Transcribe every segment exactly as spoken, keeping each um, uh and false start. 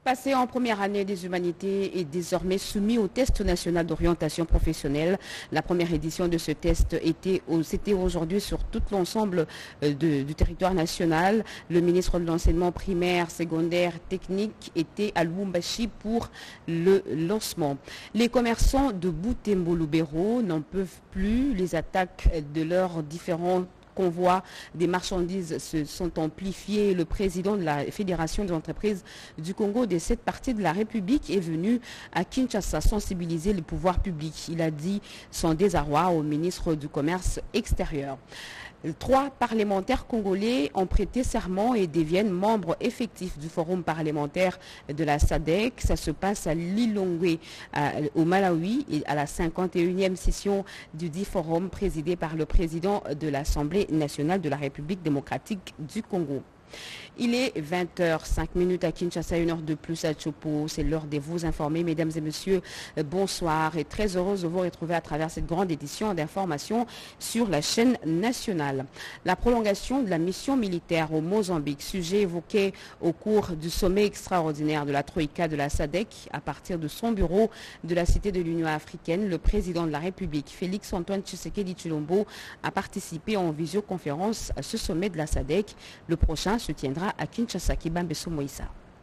Passé en première année des humanités est désormais soumis au test national d'orientation professionnelle. La première édition de ce test était c'était aujourd'hui sur tout l'ensemble du territoire national. Le ministre de l'enseignement primaire, secondaire, technique était à Lubumbashi pour le lancement. Les commerçants de Butembo-Lubero n'en peuvent plus. Les attaques de leurs différents convois des marchandises se sont amplifiés. Le président de la Fédération des entreprises du Congo de cette partie de la République est venu à Kinshasa sensibiliser les pouvoirs publics. Il a dit son désarroi au ministre du Commerce extérieur. Trois parlementaires congolais ont prêté serment et deviennent membres effectifs du forum parlementaire de la S A D C. Ça se passe à Lilongwe, au Malawi, et à la cinquante et unième session du dit forum présidé par le président de l'Assemblée nationale de la République démocratique du Congo. Il est vingt heures cinq à Kinshasa, une heure de plus à Tchopo. C'est l'heure de vous informer. Mesdames et messieurs, bonsoir et très heureuse de vous retrouver à travers cette grande édition d'information sur la chaîne nationale. La prolongation de la mission militaire au Mozambique, sujet évoqué au cours du sommet extraordinaire de la Troïka de la S A D C à partir de son bureau de la Cité de l'Union africaine. Le président de la République, Félix Antoine Tshisekedi Tshilombo, a participé en visioconférence à ce sommet de la S A D C. Le prochain se tiendra à Kinshasa. Kibambeso Moïsa.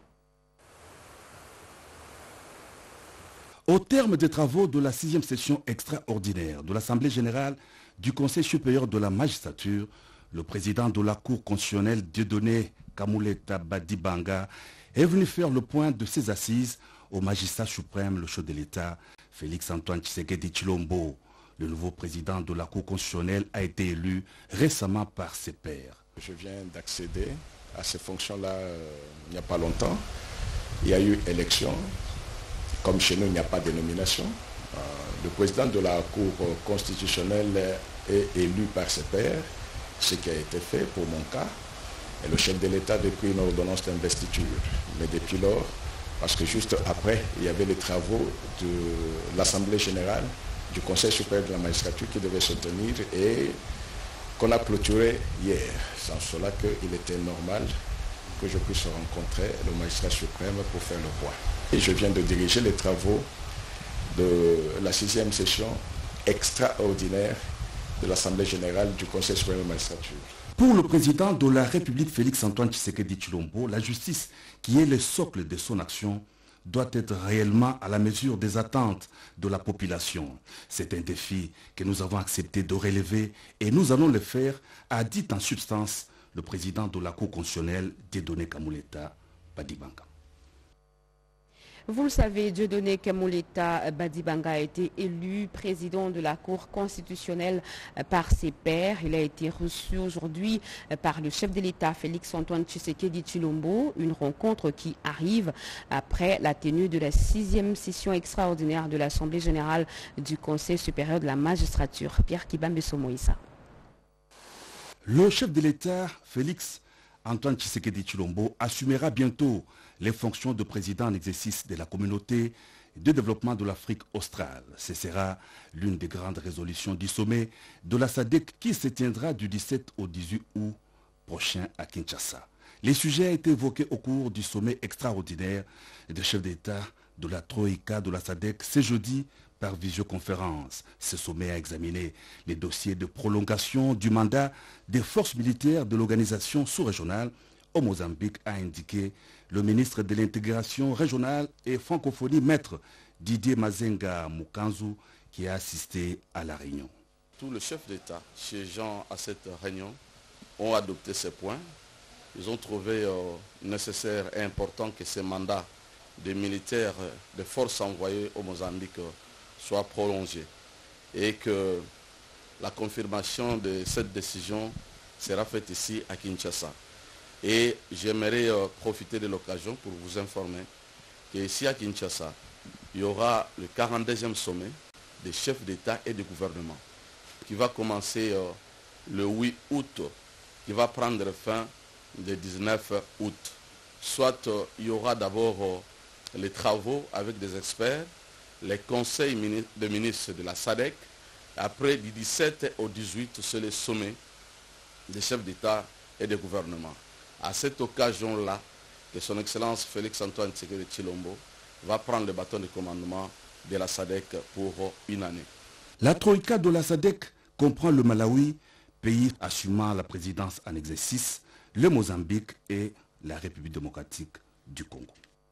Au terme des travaux de la sixième session extraordinaire de l'Assemblée générale du Conseil supérieur de la magistrature, le président de la Cour constitutionnelle Dieudonné Kamuleta Badibanga est venu faire le point de ses assises au magistrat suprême, le chef de l'État, Félix Antoine Tshisekedi Tshilombo. Le nouveau président de la Cour constitutionnelle a été élu récemment par ses pairs. Je viens d'accéder à ces fonctions-là euh, il n'y a pas longtemps. Il y a eu élection. Comme chez nous, il n'y a pas de nomination. Euh, le président de la Cour constitutionnelle est élu par ses pairs, ce qui a été fait pour mon cas. Et le chef de l'État a pris une ordonnance d'investiture. Mais depuis lors, parce que juste après, il y avait les travaux de l'Assemblée générale du Conseil supérieur de la magistrature qui devaient se tenir et qu'on a clôturé hier. C'est en cela qu'il était normal que je puisse rencontrer le magistrat suprême pour faire le point. Et je viens de diriger les travaux de la sixième session extraordinaire de l'Assemblée générale du Conseil supérieur de la magistrature. Pour le président de la République, Félix Antoine Tshisekedi Tshilombo, la justice, qui est le socle de son action, doit être réellement à la mesure des attentes de la population. C'est un défi que nous avons accepté de relever et nous allons le faire, a dit en substance le président de la Cour constitutionnelle, Dieudonné Kamuleta Badibanga. Vous le savez, Dieudonné Kamuleta Badibanga a été élu président de la Cour constitutionnelle par ses pairs. Il a été reçu aujourd'hui par le chef de l'État, Félix Antoine Tshisekedi Tshilombo, une rencontre qui arrive après la tenue de la sixième session extraordinaire de l'Assemblée générale du Conseil supérieur de la magistrature. Pierre Kibambeso Moïsa. Le chef de l'État, Félix Antoine Tshisekedi Tshilombo, assumera bientôt les fonctions de président en exercice de la communauté de développement de l'Afrique australe. Ce sera l'une des grandes résolutions du sommet de la S A D C qui se tiendra du dix-sept au dix-huit août prochain à Kinshasa. Les sujets ont été évoqués au cours du sommet extraordinaire des chefs d'État de la Troïka de la S A D C ce jeudi par visioconférence. Ce sommet a examiné les dossiers de prolongation du mandat des forces militaires de l'organisation sous-régionale au Mozambique, a indiqué le ministre de l'intégration régionale et francophonie, maître Didier Mazenga Mukanzu, qui a assisté à la réunion. Tous les chefs d'État siégeant à cette réunion ont adopté ces points. Ils ont trouvé euh, nécessaire et important que ces mandats des militaires, des forces envoyées au Mozambique euh, soient prolongés et que la confirmation de cette décision sera faite ici à Kinshasa. Et j'aimerais euh, profiter de l'occasion pour vous informer qu'ici à Kinshasa, il y aura le quarante-deuxième sommet des chefs d'État et de gouvernement qui va commencer euh, le huit août, qui va prendre fin le dix-neuf août. Soit euh, il y aura d'abord euh, les travaux avec des experts, les conseils de ministres de la S A D C. Après, du dix-sept au dix-huit, c'est le sommet des chefs d'État et de gouvernement. À cette occasion-là, que son Excellence Félix Antoine Tshisekedi Tshilombo va prendre le bâton de commandement de la S A D C pour une année. La troïka de la S A D C comprend le Malawi, pays assumant la présidence en exercice, le Mozambique et la République démocratique du Congo.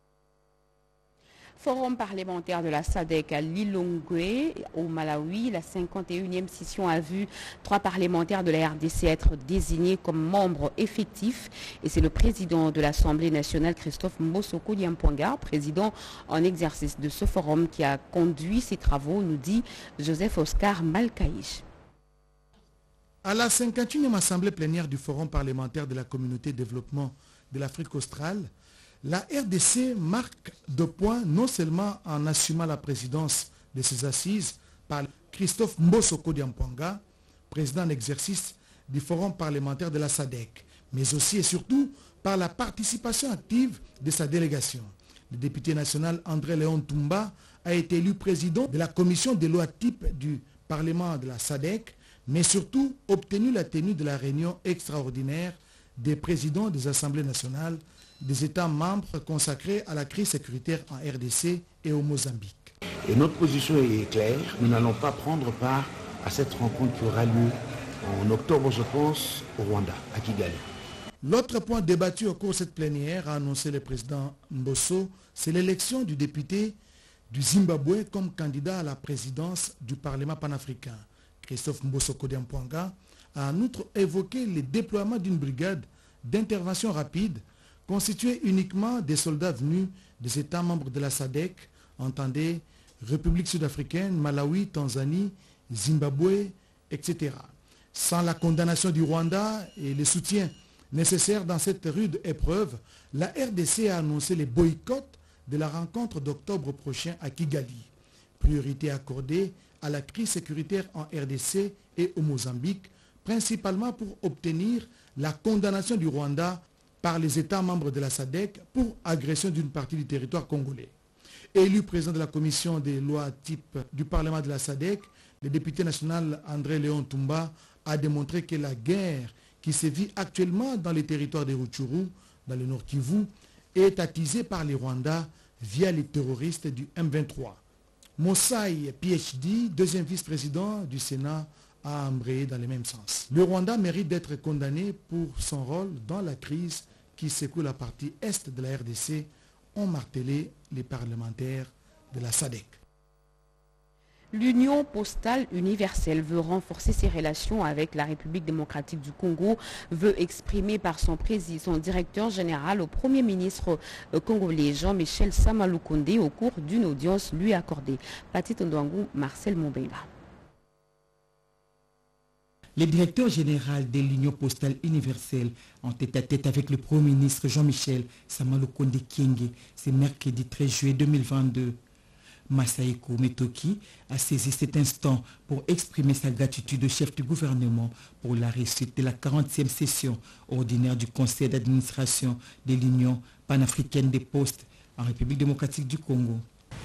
Forum parlementaire de la S A D C à Lilongwe, au Malawi. La cinquante et unième session a vu trois parlementaires de la R D C être désignés comme membres effectifs. Et c'est le président de l'Assemblée nationale, Christophe Mbosoko Diampouanga, président en exercice de ce forum, qui a conduit ces travaux, nous dit Joseph Oscar Malkaïch. À la cinquante et unième assemblée plénière du Forum parlementaire de la communauté de développement de l'Afrique australe, la R D C marque de points non seulement en assumant la présidence de ses assises par Christophe Mbosoko Diampouanga, président en exercice du Forum parlementaire de la S A D C, mais aussi et surtout par la participation active de sa délégation. Le député national André Léon Toumba a été élu président de la commission des lois type du Parlement de la S A D C, mais surtout obtenu la tenue de la réunion extraordinaire des présidents des assemblées nationales des États membres consacrés à la crise sécuritaire en R D C et au Mozambique. Et notre position est claire, nous n'allons pas prendre part à cette rencontre qui aura lieu en octobre, je pense, au Rwanda, à Kigali. L'autre point débattu au cours de cette plénière, a annoncé le président Mbosso, c'est l'élection du député du Zimbabwe comme candidat à la présidence du Parlement panafricain. Christophe Mbosoko Diampouanga a en outre évoqué le déploiement d'une brigade d'intervention rapide constituée uniquement des soldats venus des États membres de la S A D C, entendez République sud-africaine, Malawi, Tanzanie, Zimbabwe, et cetera. Sans la condamnation du Rwanda et le soutien nécessaire dans cette rude épreuve, la R D C a annoncé les boycotts de la rencontre d'octobre prochain à Kigali. Priorité accordée à la crise sécuritaire en R D C et au Mozambique, principalement pour obtenir la condamnation du Rwanda par les États membres de la S A D C pour agression d'une partie du territoire congolais. Élu président de la commission des lois type du Parlement de la S A D C, le député national André Léon Toumba a démontré que la guerre qui sévit actuellement dans les territoires de Rutshuru, dans le Nord Kivu, est attisée par les Rwandais via les terroristes du M vingt-trois. Mosai P H D, deuxième vice-président du Sénat, a embrayé dans le même sens. Le Rwanda mérite d'être condamné pour son rôle dans la crise qui secoue la partie est de la R D C, ont martelé les parlementaires de la S A D C. L'Union postale universelle veut renforcer ses relations avec la République démocratique du Congo, veut exprimer par son président, son directeur général au Premier ministre congolais Jean-Michel Samaloukonde au cours d'une audience lui accordée. Pati Tondouangou, Marcel Moubela. Les directeurs généraux de l'Union postale universelle ont tête à tête avec le Premier ministre Jean-Michel Samaloukonde Kyenge ce mercredi treize juillet deux mille vingt-deux. Masaïko Metoki a saisi cet instant pour exprimer sa gratitude au chef du gouvernement pour la réussite de la quarantième session ordinaire du Conseil d'administration de l'Union panafricaine des postes en République démocratique du Congo.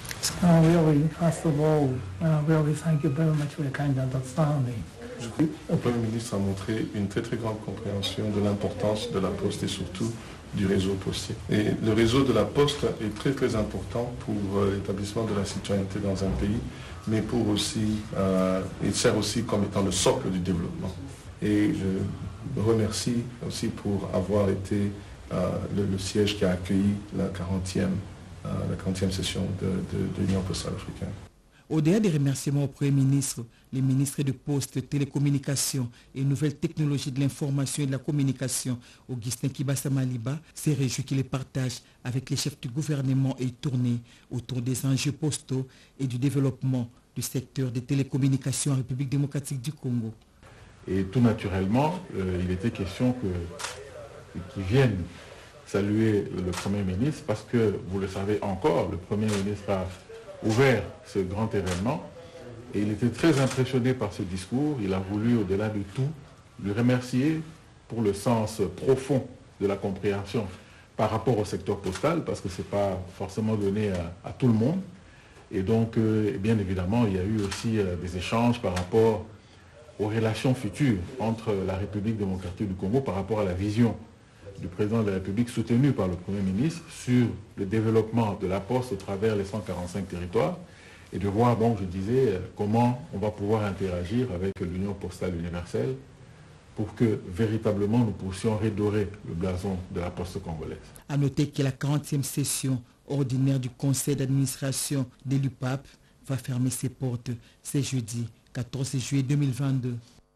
Le Premier ministre a montré une très très grande compréhension de l'importance de la poste et surtout du réseau postier. Et le réseau de la poste est très très important pour euh, l'établissement de la citoyenneté dans un pays, mais pour aussi, euh, il sert aussi comme étant le socle du développement. Et je remercie aussi pour avoir été euh, le, le siège qui a accueilli la quarantième, euh, la quarantième session de, de, de l'Union postale africaine. Au-delà des remerciements au Premier ministre, les ministres de Postes, Télécommunications et Nouvelles Technologies de l'Information et de la Communication, Augustin Kibasa Maliba, s'est réjoui qu'il les partage avec les chefs du gouvernement et tourné autour des enjeux postaux et du développement du secteur des télécommunications en République démocratique du Congo. Et tout naturellement, euh, il était question que, qu'ils viennent saluer le Premier ministre parce que, vous le savez encore, le Premier ministre a ouvert ce grand événement et il était très impressionné par ce discours. Il a voulu, au-delà de tout, lui remercier pour le sens profond de la compréhension par rapport au secteur postal, parce que ce n'est pas forcément donné à, à tout le monde. Et donc, euh, bien évidemment, il y a eu aussi euh, des échanges par rapport aux relations futures entre la République démocratique du Congo par rapport à la vision du président de la République soutenu par le Premier ministre sur le développement de la poste au travers les cent quarante-cinq territoires et de voir, donc, je disais, comment on va pouvoir interagir avec l'Union postale universelle pour que véritablement nous puissions redorer le blason de la poste congolaise. A noter que la quarantième session ordinaire du conseil d'administration de l'U P A P va fermer ses portes ce jeudi quatorze juillet deux mille vingt-deux.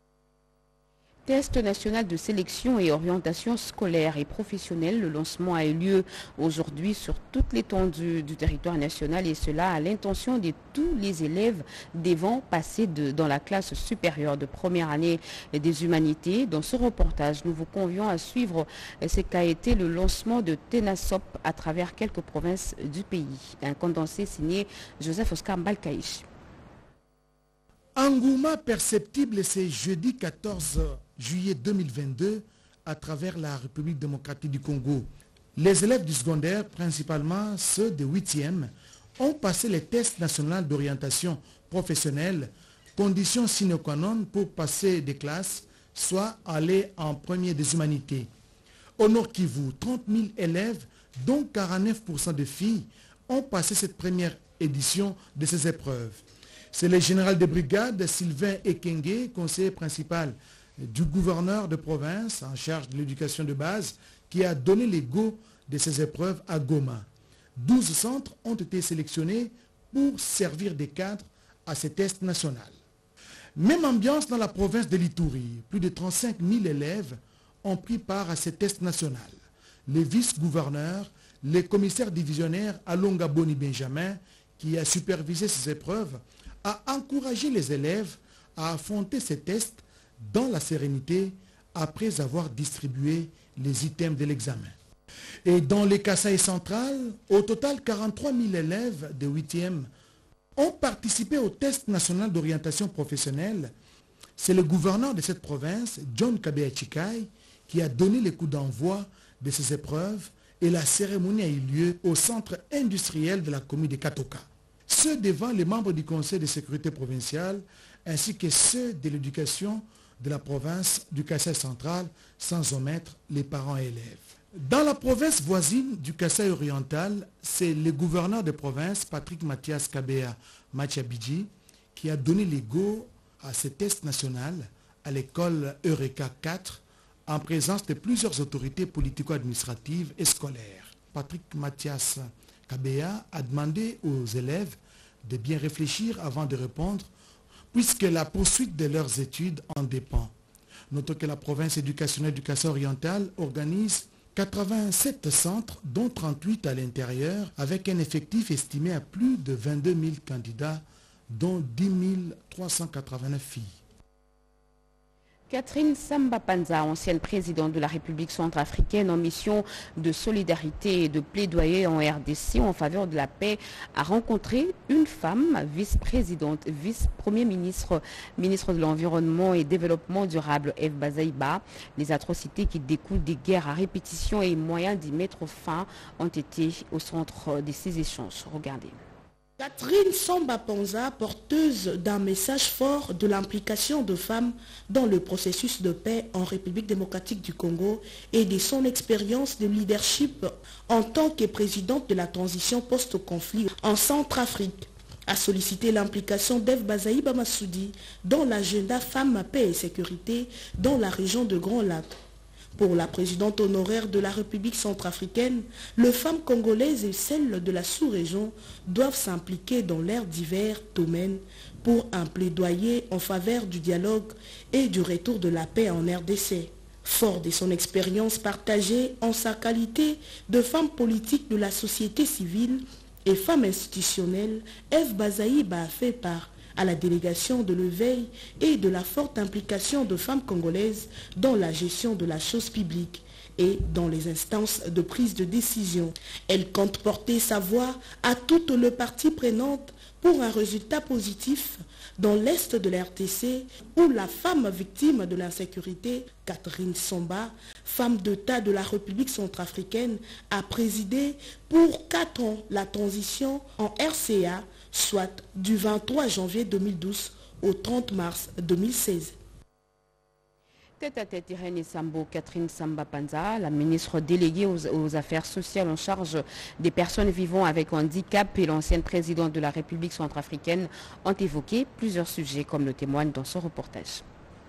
Test national de sélection et orientation scolaire et professionnelle. Le lancement a eu lieu aujourd'hui sur toute l'étendue du territoire national et cela à l'intention de tous les élèves devant passer de, dans la classe supérieure de première année des humanités. Dans ce reportage, nous vous convions à suivre ce qu'a été le lancement de TENASOP à travers quelques provinces du pays. Un condensé signé Joseph Oscar Mbalkaïch. Engouement perceptible ce jeudi quatorze juillet deux mille vingt-deux à travers la République démocratique du Congo. Les élèves du secondaire, principalement ceux de huitième, ont passé les tests nationaux d'orientation professionnelle, condition sine qua non pour passer des classes, soit aller en premier des humanités. Au Nord Kivu, trente mille élèves, dont quarante-neuf pour cent de filles, ont passé cette première édition de ces épreuves. C'est le général de brigade Sylvain Ekenge, conseiller principal du gouverneur de province en charge de l'éducation de base, qui a donné les go de ces épreuves à Goma. douze centres ont été sélectionnés pour servir de cadre à ces tests nationaux. Même ambiance dans la province de l'Ituri. Plus de trente-cinq mille élèves ont pris part à ces tests nationaux. Les vice-gouverneurs, les commissaires divisionnaires Alonga Boni Benjamin, qui a supervisé ces épreuves, a encouragé les élèves à affronter ces tests dans la sérénité après avoir distribué les items de l'examen. Et dans le Kasaï central, au total quarante-trois mille élèves de huitième ont participé au test national d'orientation professionnelle. C'est le gouverneur de cette province, John Kabea Chikai, qui a donné le coup d'envoi de ces épreuves et la cérémonie a eu lieu au centre industriel de la commune de Katoka. Ceux devant les membres du conseil de sécurité provinciale ainsi que ceux de l'éducation de la province du Kasaï central, sans omettre les parents et élèves. Dans la province voisine du Kasaï oriental, c'est le gouverneur de province, Patrick Mathias Kabea Machabidji, qui a donné les go à ce test national à l'école Eureka quatre en présence de plusieurs autorités politico-administratives et scolaires. Patrick Mathias Kabea a demandé aux élèves de bien réfléchir avant de répondre, puisque la poursuite de leurs études en dépend. Notons que la province éducationnelle du Kasaï oriental organise quatre-vingt-sept centres, dont trente-huit à l'intérieur, avec un effectif estimé à plus de vingt-deux mille candidats, dont dix mille trois cent quatre-vingt-neuf filles. Catherine Samba Panza, ancienne présidente de la République centrafricaine en mission de solidarité et de plaidoyer en R D C en faveur de la paix, a rencontré une femme vice-présidente, vice-premier ministre, ministre de l'Environnement et Développement durable, Eve Bazaïba. Les atrocités qui découlent des guerres à répétition et moyens d'y mettre fin ont été au centre de ces échanges. Regardez. Catherine Samba Panza, porteuse d'un message fort de l'implication de femmes dans le processus de paix en République démocratique du Congo et de son expérience de leadership en tant que présidente de la transition post-conflit en Centrafrique, a sollicité l'implication d'Eve Bazaïba Massoudi dans l'agenda Femmes, Paix et Sécurité dans la région de Grand Lac. Pour la présidente honoraire de la République centrafricaine, les femmes congolaises et celles de la sous-région doivent s'impliquer dans leurs divers domaines pour un plaidoyer en faveur du dialogue et du retour de la paix en R D C. Fort de son expérience partagée en sa qualité de femme politique de la société civile et femme institutionnelle, Eve Bazaïba a fait part à la délégation de l'éveil et de la forte implication de femmes congolaises dans la gestion de la chose publique et dans les instances de prise de décision. Elle compte porter sa voix à toutes les parties prenantes pour un résultat positif dans l'est de la R T C où la femme victime de l'insécurité, Catherine Samba, femme d'État de la République centrafricaine, a présidé pour quatre ans la transition en R C A, soit du vingt-trois janvier deux mille douze au trente mars deux mille seize. Tête à tête, Irène Esambo, Catherine Samba Panza, la ministre déléguée aux, aux affaires sociales en charge des personnes vivant avec handicap et l'ancienne présidente de la République centrafricaine ont évoqué plusieurs sujets comme le témoigne dans son reportage.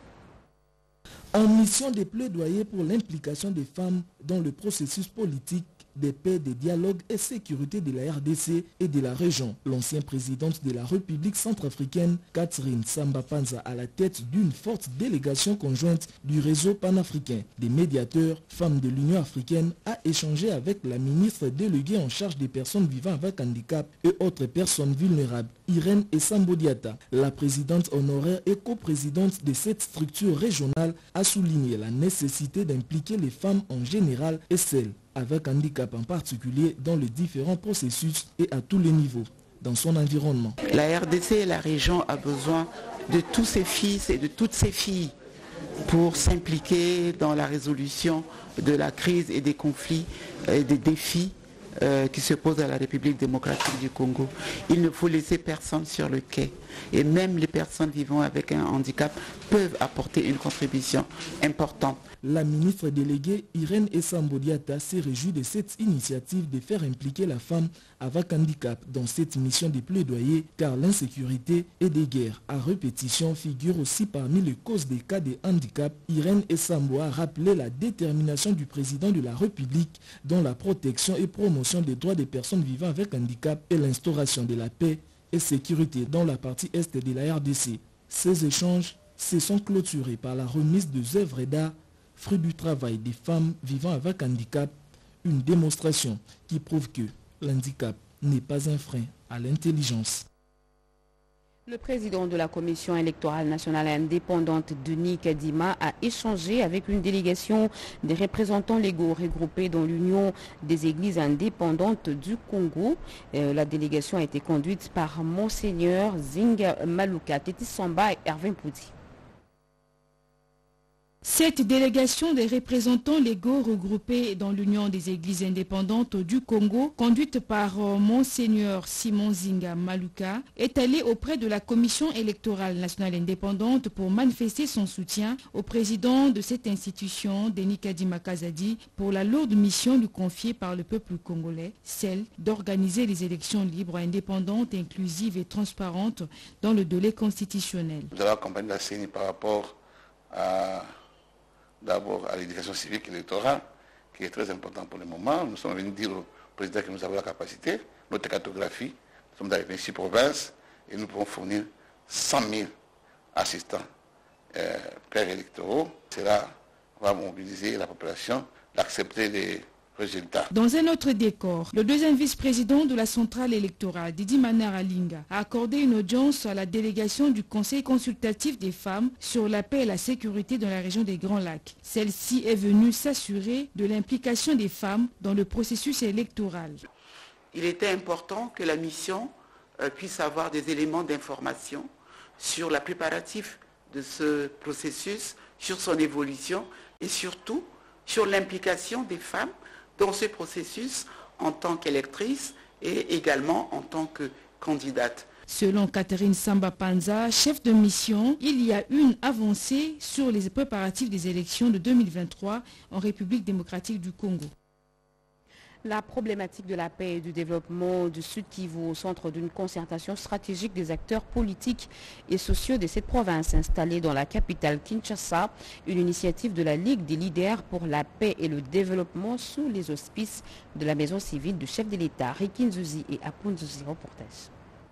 En mission de plaidoyer pour l'implication des femmes dans le processus politique, des paix, des dialogues et sécurité de la R D C et de la région. L'ancienne présidente de la République centrafricaine, Catherine Samba Panza, à la tête d'une forte délégation conjointe du réseau panafricain des médiateurs femmes de l'Union africaine, a échangé avec la ministre déléguée en charge des personnes vivant avec handicap et autres personnes vulnérables, Irène Esambo Diatta. La présidente honoraire et coprésidente de cette structure régionale a souligné la nécessité d'impliquer les femmes en général et celles avec handicap en particulier dans les différents processus et à tous les niveaux dans son environnement. La R D C et la région a besoin de tous ses fils et de toutes ses filles pour s'impliquer dans la résolution de la crise et des conflits et des défis euh, qui se posent à la République démocratique du Congo. Il ne faut laisser personne sur le quai. Et même les personnes vivant avec un handicap peuvent apporter une contribution importante. La ministre déléguée Irène Esambo Diatta s'est réjouie de cette initiative de faire impliquer la femme avec handicap dans cette mission de plaidoyer, car l'insécurité et des guerres à répétition figurent aussi parmi les causes des cas de handicap. Irène Esambo a rappelé la détermination du président de la République dans la protection et promotion des droits des personnes vivant avec handicap et l'instauration de la paix et sécurité dans la partie est de la R D C. Ces échanges se sont clôturés par la remise des œuvres d'art, fruit du travail des femmes vivant avec handicap, une démonstration qui prouve que l'handicap n'est pas un frein à l'intelligence. Le président de la Commission électorale nationale indépendante, Denis Kadima, a échangé avec une délégation des représentants légaux regroupés dans l'Union des églises indépendantes du Congo. Euh, la délégation a été conduite par Monseigneur Zinga Maluka, Tétis Samba et Hervé Poudi. Cette délégation des représentants légaux regroupés dans l'Union des églises indépendantes du Congo, conduite par Monseigneur Simon Zinga Maluka, est allée auprès de la Commission électorale nationale indépendante pour manifester son soutien au président de cette institution, Denis Kadima Kazadi, pour la lourde mission lui confiée par le peuple congolais, celle d'organiser les élections libres, indépendantes, inclusives et transparentes dans le délai constitutionnel. Nous allons accompagner la C E N I par rapport à... d'abord à l'éducation civique et électorale, qui est très important pour le moment. Nous sommes venus dire au président que nous avons la capacité, notre cartographie, nous sommes dans les vingt-six provinces et nous pouvons fournir cent mille assistants euh, pairs électoraux. Cela va mobiliser la population d'accepter les résultats. Dans un autre décor, le deuxième vice-président de la centrale électorale, Didi Manar Alinga, a accordé une audience à la délégation du Conseil consultatif des femmes sur la paix et la sécurité dans la région des Grands Lacs. Celle-ci est venue s'assurer de l'implication des femmes dans le processus électoral. Il était important que la mission euh, puisse avoir des éléments d'information sur la préparatif de ce processus, sur son évolution et surtout sur l'implication des femmes dans ce processus en tant qu'électrice et également en tant que candidate. Selon Catherine Samba Panza, chef de mission, il y a une avancée sur les préparatifs des élections de deux mille vingt-trois en République démocratique du Congo. La problématique de la paix et du développement du Sud Kivu au centre d'une concertation stratégique des acteurs politiques et sociaux de cette province installée dans la capitale Kinshasa, une initiative de la Ligue des leaders pour la paix et le développement sous les auspices de la maison civile du chef de l'État, Rikin Zuzi et Apun Zuzi. Reportage.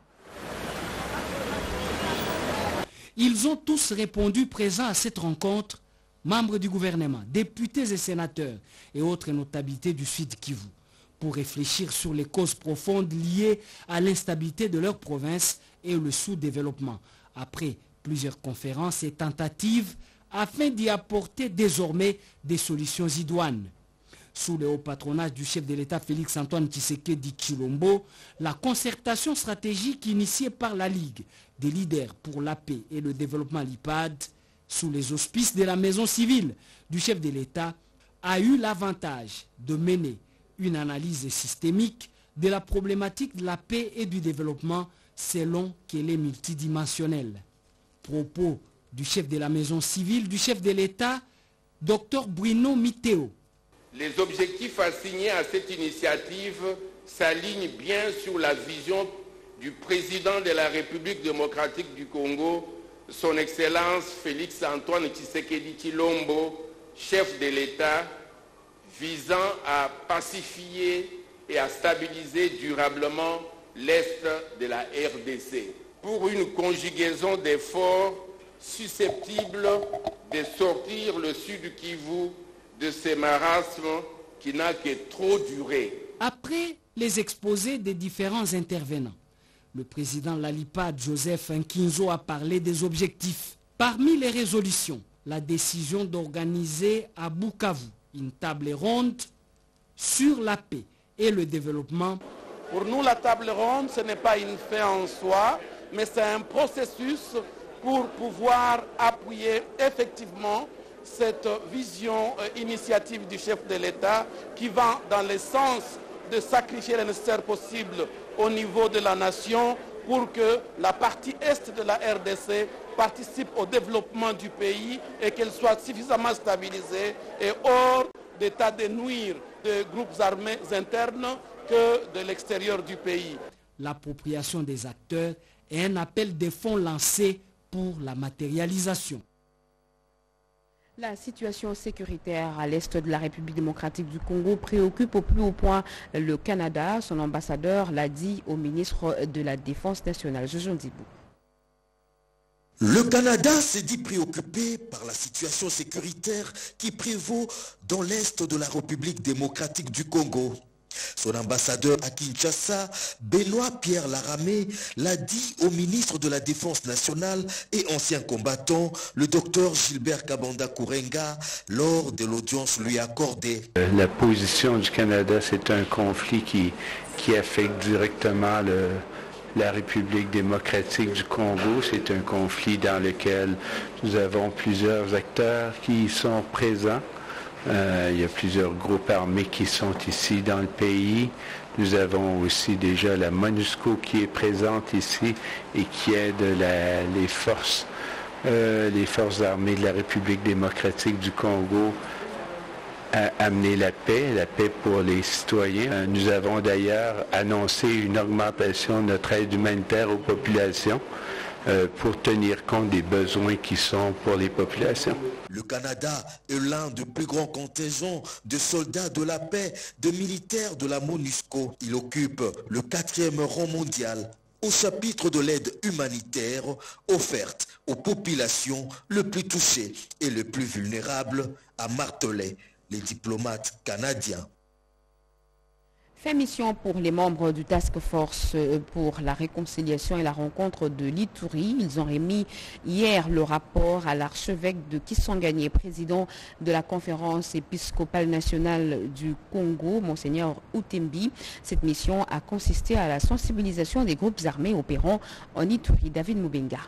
Ils ont tous répondu présents à cette rencontre, membres du gouvernement, députés et sénateurs et autres notabilités du Sud Kivu, pour réfléchir sur les causes profondes liées à l'instabilité de leur province et le sous-développement, après plusieurs conférences et tentatives afin d'y apporter désormais des solutions idoines. Sous le haut patronage du chef de l'État Félix Antoine Tshisekedi Tshilombo, la concertation stratégique initiée par la Ligue des leaders pour la paix et le développement L I P A D, sous les auspices de la maison civile du chef de l'État, a eu l'avantage de mener une analyse systémique de la problématique de la paix et du développement selon qu'elle est multidimensionnelle. Propos du chef de la maison civile du chef de l'État Docteur Bruno Miteo. Les objectifs assignés à cette initiative s'alignent bien sur la vision du président de la République démocratique du Congo, son Excellence Félix Antoine Tshisekedi Tshilombo, chef de l'État, visant à pacifier et à stabiliser durablement l'Est de la R D C, pour une conjugaison d'efforts susceptibles de sortir le Sud Kivu de ce marasme qui n'a que trop duré. Après les exposés des différents intervenants, le président Lalipad Joseph Nkinzo a parlé des objectifs. Parmi les résolutions, la décision d'organiser à Bukavu une table ronde sur la paix et le développement. Pour nous, la table ronde, ce n'est pas une fin en soi, mais c'est un processus pour pouvoir appuyer effectivement cette vision euh, initiative du chef de l'État qui va dans le sens de sacrifier le nécessaire possible au niveau de la nation pour que la partie est de la R D C participe au développement du pays et qu'elle soit suffisamment stabilisée et hors d'état de nuire de groupes armés internes que de l'extérieur du pays. L'appropriation des acteurs et un appel de fonds lancé pour la matérialisation. La situation sécuritaire à l'est de la République démocratique du Congo préoccupe au plus haut point le Canada. Son ambassadeur l'a dit au ministre de la Défense nationale, Jojo Ndibou. Le Canada s'est dit préoccupé par la situation sécuritaire qui prévaut dans l'est de la République démocratique du Congo. Son ambassadeur à Kinshasa, Benoît Pierre Laramé, l'a dit au ministre de la Défense nationale et ancien combattant, le docteur Gilbert Kabanda Kourenga, lors de l'audience lui accordée. La position du Canada, c'est un conflit qui, qui affecte directement le, la République démocratique du Congo. C'est un conflit dans lequel nous avons plusieurs acteurs qui sont présents. Euh, il y a plusieurs groupes armés qui sont ici dans le pays. Nous avons aussi déjà la MONUSCO qui est présente ici et qui aide la, les forces, euh, les forces armées de la République démocratique du Congo à amener la paix, la paix pour les citoyens. Euh, nous avons d'ailleurs annoncé une augmentation de notre aide humanitaire aux populations euh, pour tenir compte des besoins qui sont pour les populations. Le Canada est l'un des plus grands contingents de soldats de la paix, de militaires de la MONUSCO. Il occupe le quatrième rang mondial au chapitre de l'aide humanitaire offerte aux populations les plus touchées et les plus vulnérables, a martelé les diplomates canadiens. Fait mission pour les membres du Task Force pour la réconciliation et la rencontre de l'Ituri. Ils ont remis hier le rapport à l'archevêque de Kisangani, président de la conférence épiscopale nationale du Congo, Monseigneur Utembi. Cette mission a consisté à la sensibilisation des groupes armés opérant en Ituri. David Moubenga.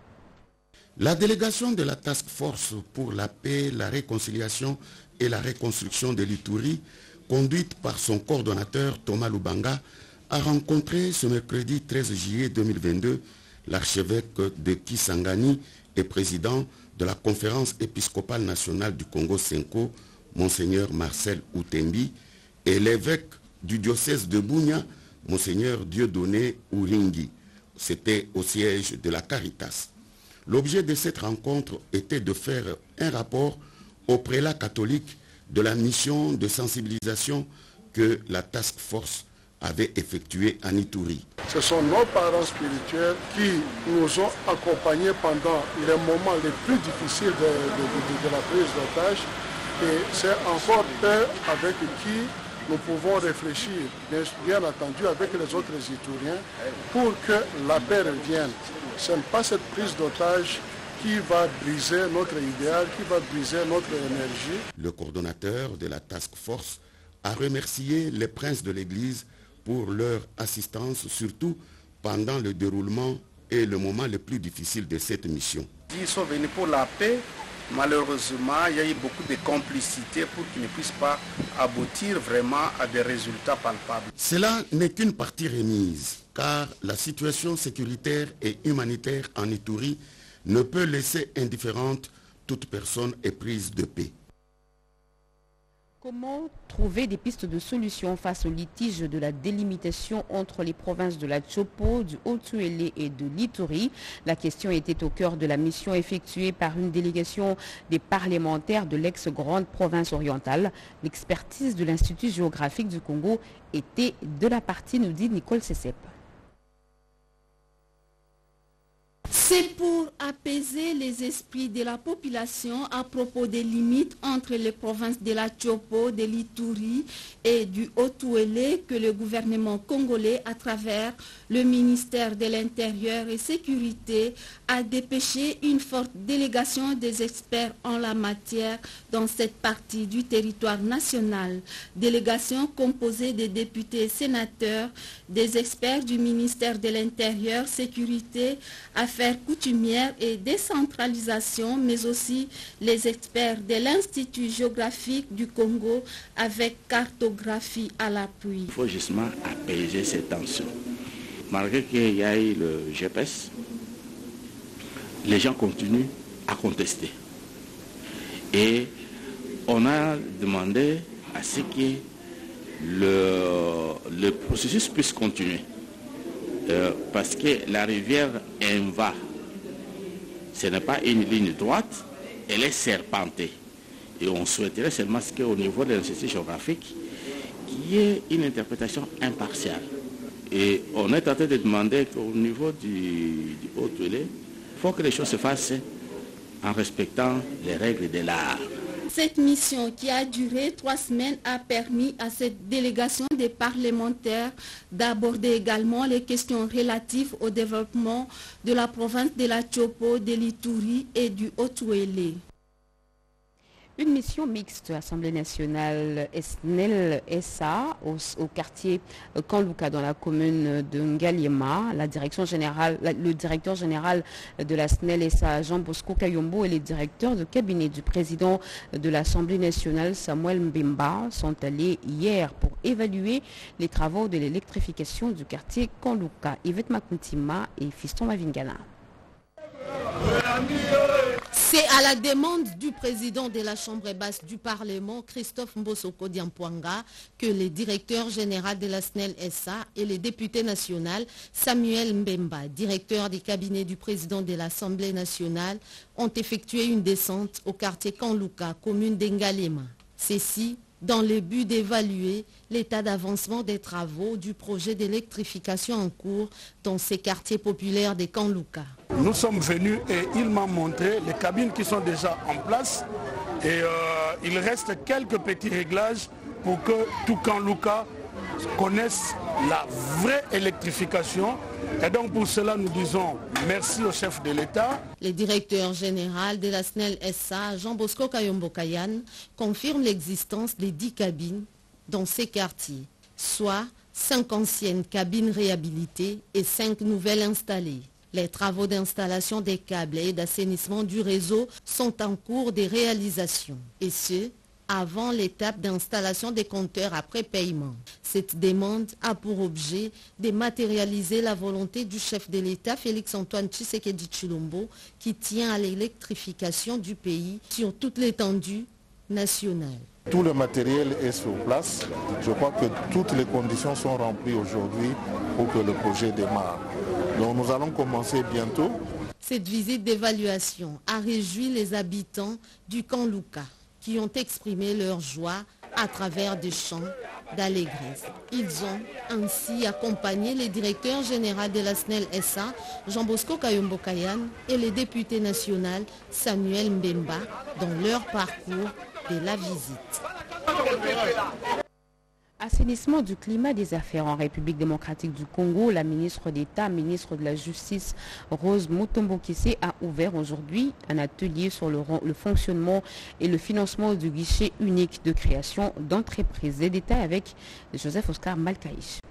La délégation de la Task Force pour la paix, la réconciliation et la reconstruction de l'Ituri, conduite par son coordonnateur Thomas Lubanga, a rencontré ce mercredi treize juillet deux mille vingt-deux l'archevêque de Kisangani et président de la conférence épiscopale nationale du Congo Senko, Monseigneur Marcel Utembi, et l'évêque du diocèse de Bunia, Monseigneur Dieudonné Uringi. C'était au siège de la Caritas. L'objet de cette rencontre était de faire un rapport au prélat catholique de la mission de sensibilisation que la Task Force avait effectuée en Ituri. Ce sont nos parents spirituels qui nous ont accompagnés pendant les moments les plus difficiles de, de, de, de la prise d'otage et c'est encore eux avec qui nous pouvons réfléchir, bien, bien entendu avec les autres Ituriens, pour que la paix revienne. Ce n'est pas cette prise d'otage qui va briser notre idéal, qui va briser notre énergie. Le coordonnateur de la Task Force a remercié les princes de l'Église pour leur assistance, surtout pendant le déroulement et le moment le plus difficile de cette mission. Ils sont venus pour la paix. Malheureusement, il y a eu beaucoup de complicité pour qu'ils ne puissent pas aboutir vraiment à des résultats palpables. Cela n'est qu'une partie remise, car la situation sécuritaire et humanitaire en Ituri ne peut laisser indifférente toute personne éprise de paix. Comment trouver des pistes de solution face au litige de la délimitation entre les provinces de la Tchopo, du Haut-Tuélé et de l'Ituri? La question était au cœur de la mission effectuée par une délégation des parlementaires de l'ex-grande province orientale. L'expertise de l'Institut géographique du Congo était de la partie, nous dit Nicole Sessep. C'est pour apaiser les esprits de la population à propos des limites entre les provinces de la Tchopo, de l'Ituri et du Haut-Tuélé que le gouvernement congolais, à travers le ministère de l'Intérieur et Sécurité, a dépêché une forte délégation des experts en la matière dans cette partie du territoire national. Délégation composée des députés et sénateurs, des experts du ministère de l'Intérieur, Sécurité, Affaires coutumières et décentralisation, mais aussi les experts de l'Institut géographique du Congo avec cartographie à l'appui. Il faut justement apaiser ces tensions. Malgré qu'il y ait le G P S, les gens continuent à contester. Et on a demandé à ce que le, le processus puisse continuer. Euh, parce que la rivière Enva, ce n'est pas une ligne droite, elle est serpentée. Et on souhaiterait seulement qu'au niveau de l'Institut géographique, qu'il y ait une interprétation impartiale. Et on est en train de demander qu'au niveau du, du Haut-Tuélé, il faut que les choses se fassent en respectant les règles de l'art. Cette mission qui a duré trois semaines a permis à cette délégation des parlementaires d'aborder également les questions relatives au développement de la province de la Tchopo, de l'Ituri et du Haut-Tuélé. Une mission mixte, Assemblée nationale S N E L S A au, au quartier Kanluka dans la commune de Ngaliema. La direction générale, la, le directeur général de la S N E L S A, Jean Bosco Kayombo, et les directeurs de cabinet du président de l'Assemblée nationale, Samuel Mbemba, sont allés hier pour évaluer les travaux de l'électrification du quartier Kanluka. Yvette Makuntima et Fiston Mavingana. C'est à la demande du président de la Chambre basse du Parlement, Christophe Mbosoko Diampouanga, que le directeur général de la S N E L S A et le député national, Samuel Mbemba, directeur du cabinet du président de l'Assemblée nationale, ont effectué une descente au quartier Kanluka, commune d'Engalema. Ceci dans le but d'évaluer l'état d'avancement des travaux du projet d'électrification en cours dans ces quartiers populaires de Kanluka. Nous sommes venus et il m'a montré les cabines qui sont déjà en place et euh, il reste quelques petits réglages pour que tout Kanluka connaisse la vraie électrification. Et donc pour cela nous disons merci au chef de l'État. Le directeur général de la S N E L S A, Jean Bosco Kayombo Kayan, confirme l'existence des dix cabines dans ces quartiers, soit cinq anciennes cabines réhabilitées et cinq nouvelles installées. Les travaux d'installation des câbles et d'assainissement du réseau sont en cours de réalisation, et ce, avant l'étape d'installation des compteurs après paiement. Cette demande a pour objet de matérialiser la volonté du chef de l'État, Félix-Antoine Tshisekedi Tshilombo, qui tient à l'électrification du pays sur toute l'étendue nationale. Tout le matériel est sur place. Je crois que toutes les conditions sont remplies aujourd'hui pour que le projet démarre. Donc nous allons commencer bientôt. Cette visite d'évaluation a réjoui les habitants du Kanluka qui ont exprimé leur joie à travers des chants d'allégresse. Ils ont ainsi accompagné le directeur général de la S N E L S A, Jean Bosco Kayombo Kayan, et le député national Samuel Mbemba dans leur parcours de la visite. Assainissement du climat des affaires en République démocratique du Congo, la ministre d'État, ministre de la Justice, Rose Mutombo-Kissé, a ouvert aujourd'hui un atelier sur le, le fonctionnement et le financement du guichet unique de création d'entreprises. Les détails avec Joseph Oscar Malkaïch.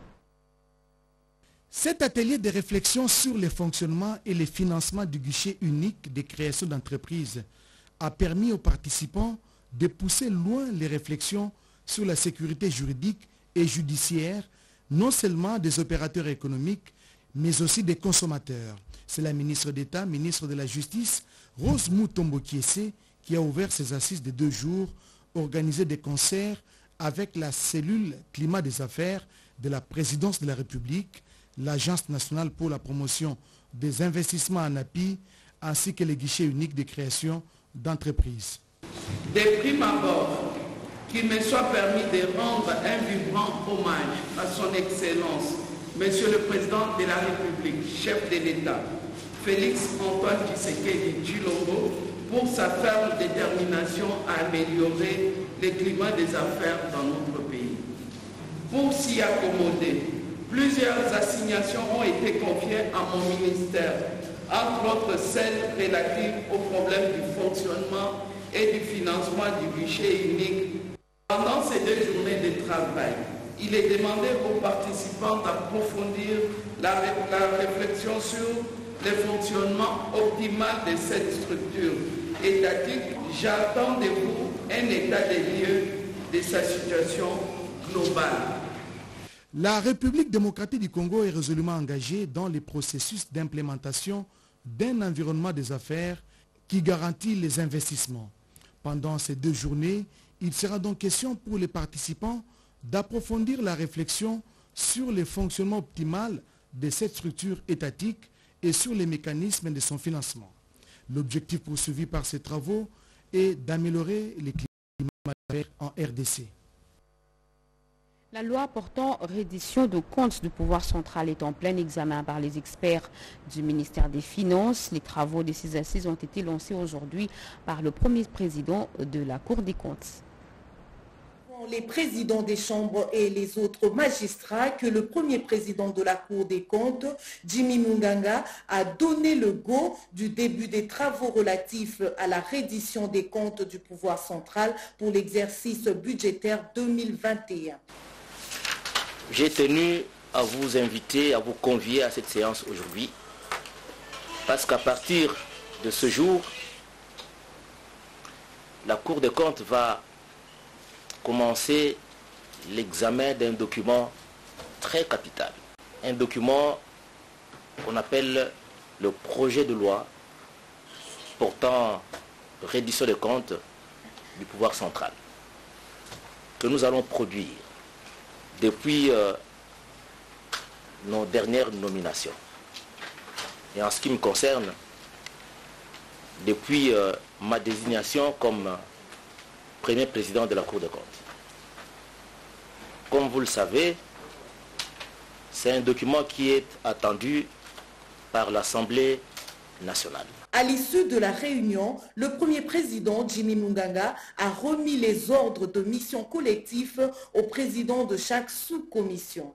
Cet atelier de réflexion sur le fonctionnement et le financement du guichet unique de création d'entreprises a permis aux participants de pousser loin les réflexions sur la sécurité juridique et judiciaire, non seulement des opérateurs économiques, mais aussi des consommateurs. C'est la ministre d'État, ministre de la Justice, Rose Mutombo-Kissé, qui a ouvert ses assises de deux jours organisé des concerts avec la cellule climat des affaires de la présidence de la République, l'Agence nationale pour la promotion des investissements en A P I, ainsi que les guichets uniques de création d'entreprises. Des primes abord, qu'il me soit permis de rendre un vibrant hommage à son Excellence, Monsieur le Président de la République, chef de l'État, Félix Antoine Tshisekedi Tshilombo, pour sa ferme détermination à améliorer le climat des affaires dans notre pays. Pour s'y accommoder, plusieurs assignations ont été confiées à mon ministère, entre autres celles relatives aux problèmes du fonctionnement et du financement du guichet unique. Pendant ces deux journées de travail, il est demandé aux participants d'approfondir la, la réflexion sur le fonctionnement optimal de cette structure étatique. J'attends de vous un état des lieux de sa situation globale. La République démocratique du Congo est résolument engagée dans les processus d'implémentation d'un environnement des affaires qui garantit les investissements. Pendant ces deux journées, il sera donc question pour les participants d'approfondir la réflexion sur le fonctionnement optimal de cette structure étatique et sur les mécanismes de son financement. L'objectif poursuivi par ces travaux est d'améliorer les climats en R D C. La loi portant reddition de comptes du pouvoir central est en plein examen par les experts du ministère des Finances. Les travaux de ces assises ont été lancés aujourd'hui par le premier président de la Cour des comptes. Les présidents des chambres et les autres magistrats que le premier président de la Cour des comptes, Jimmy Munganga, a donné le go du début des travaux relatifs à la reddition des comptes du pouvoir central pour l'exercice budgétaire deux mille vingt et un. J'ai tenu à vous inviter, à vous convier à cette séance aujourd'hui, parce qu'à partir de ce jour, la Cour des comptes va commencer l'examen d'un document très capital. Un document qu'on appelle le projet de loi portant reddition des comptes du pouvoir central, que nous allons produire depuis euh, nos dernières nominations. Et en ce qui me concerne, depuis euh, ma désignation comme euh, premier président de la Cour des comptes. Comme vous le savez, c'est un document qui est attendu par l'Assemblée nationale. À l'issue de la réunion, le premier président, Jimmy Munganga, a remis les ordres de mission collectifs au président de chaque sous-commission.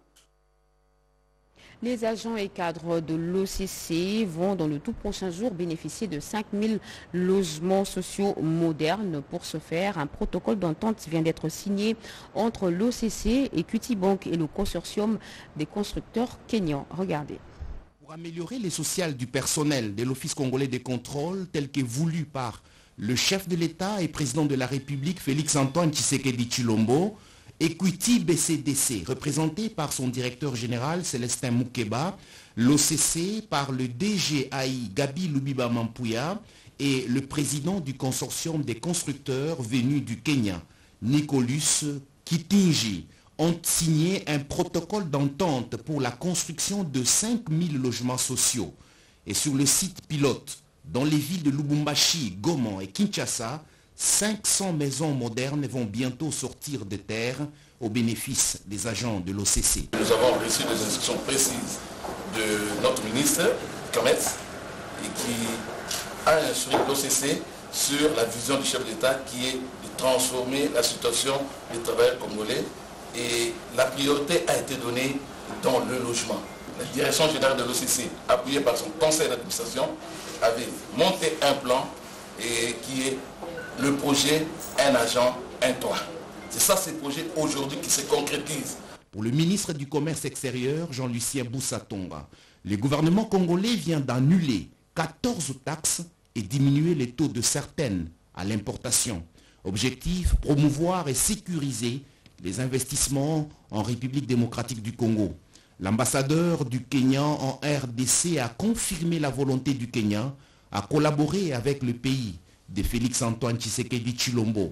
Les agents et cadres de l'O C C vont dans le tout prochain jour bénéficier de cinq mille logements sociaux modernes. Pour ce faire, un protocole d'entente vient d'être signé entre l'O C C, Equity Bank et le consortium des constructeurs kenyans. Regardez. Pour améliorer les sociales du personnel de l'Office congolais des contrôles, tel que voulu par le chef de l'État et président de la République, Félix Antoine Tshisekedi Tshilombo, Equity B C D C, représenté par son directeur général Célestin Moukeba, l'O C C par le D G A I Gabi Lubiba Mampuya et le président du consortium des constructeurs venus du Kenya, Nicolas Kitinji, ont signé un protocole d'entente pour la construction de cinq mille logements sociaux. Et sur le site pilote, dans les villes de Lubumbashi, Goma et Kinshasa, cinq cents maisons modernes vont bientôt sortir de terre au bénéfice des agents de l'O C C. Nous avons reçu des instructions précises de notre ministre, Kamet, et qui a instruit l'O C C sur la vision du chef d'État qui est de transformer la situation des travailleurs congolais. Et la priorité a été donnée dans le logement. La direction générale de l'O C C, appuyée par son conseil d'administration, avait monté un plan et qui est le projet Un agent, un toit. C'est ça, ce projet aujourd'hui qui se concrétise. Pour le ministre du Commerce extérieur, Jean-Lucien Boussatonga, le gouvernement congolais vient d'annuler quatorze taxes et diminuer les taux de certaines à l'importation. Objectif, promouvoir et sécuriser les investissements en République démocratique du Congo. L'ambassadeur du Kenya en R D C a confirmé la volonté du Kenya à collaborer avec le pays de Félix Antoine Tshisekedi Tshilombo.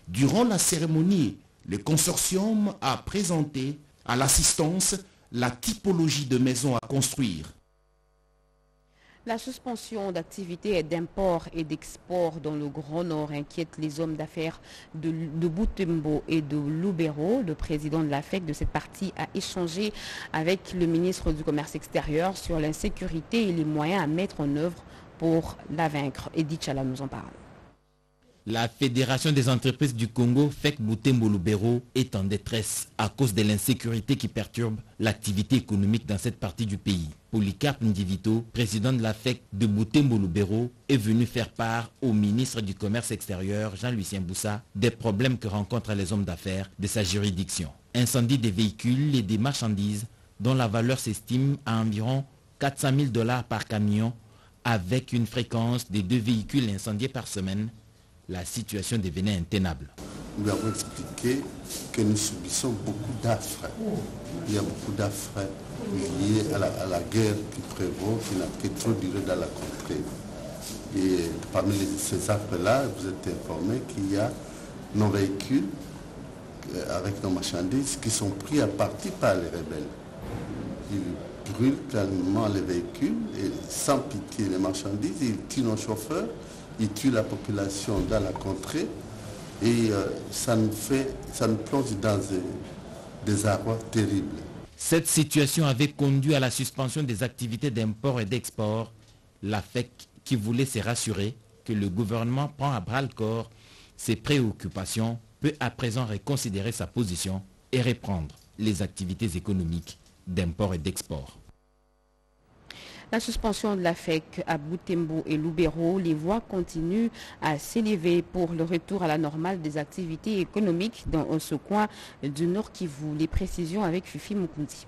Durant la cérémonie, le consortium a présenté à l'assistance la typologie de maisons à construire. La suspension d'activités d'import et d'export dans le Grand Nord inquiète les hommes d'affaires de, de Butembo et de Lubero. Le président de la F E C de cette partie a échangé avec le ministre du Commerce extérieur sur l'insécurité et les moyens à mettre en œuvre pour la vaincre. Edith Chala nous en parle. La Fédération des entreprises du Congo, F E C Butembo-Lubero, est en détresse à cause de l'insécurité qui perturbe l'activité économique dans cette partie du pays. Polycarpe Ndivito, président de la F E C de Butembo-Lubero, est venu faire part au ministre du Commerce extérieur, Jean-Lucien Boussa, des problèmes que rencontrent les hommes d'affaires de sa juridiction. Incendie des véhicules et des marchandises dont la valeur s'estime à environ quatre cent mille dollars par camion, avec une fréquence de deux véhicules incendiés par semaine. La situation devenait intenable. Nous lui avons expliqué que nous subissons beaucoup d'affres. Il y a beaucoup d'affres liés à la, à la guerre qui prévaut, qui n'a que trop duré dans la contrée. Et parmi les, ces affres-là, vous êtes informés qu'il y a nos véhicules avec nos marchandises qui sont pris à partie par les rebelles. Ils brûlent calmement les véhicules et sans pitié les marchandises, ils tuent nos chauffeurs. Il tue la population dans la contrée et euh, ça, nous fait, ça nous plonge dans des, des arrois terribles. Cette situation avait conduit à la suspension des activités d'import et d'export. La F E C qui voulait se rassurer que le gouvernement prend à bras le corps ses préoccupations peut à présent reconsidérer sa position et reprendre les activités économiques d'import et d'export. La suspension de la F E C à Butembo et Lubero, les voix continuent à s'élever pour le retour à la normale des activités économiques dans ce coin du Nord Kivu. Les précisions avec Fifi Mukundi.